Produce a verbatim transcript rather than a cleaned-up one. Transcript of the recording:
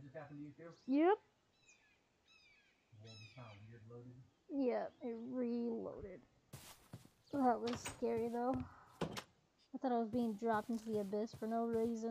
just happened to you too? Yep. Well, just kind of weird loaded. Yep, it reloaded. That was scary though. I thought I was being dropped into the abyss for no reason.